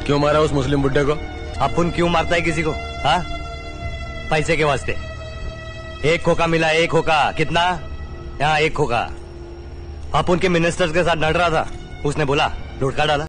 क्यों मारा उस मुस्लिम बुड्ढे को? अपुन क्यों मारता है किसी को? हाँ, पैसे के वास्ते। एक खोखा मिला, एक खोखा कितना? यहाँ एक खोखा। अपुन के मिनिस्टर्स के साथ लड़ रहा था, उसने बोला लुटका डाला।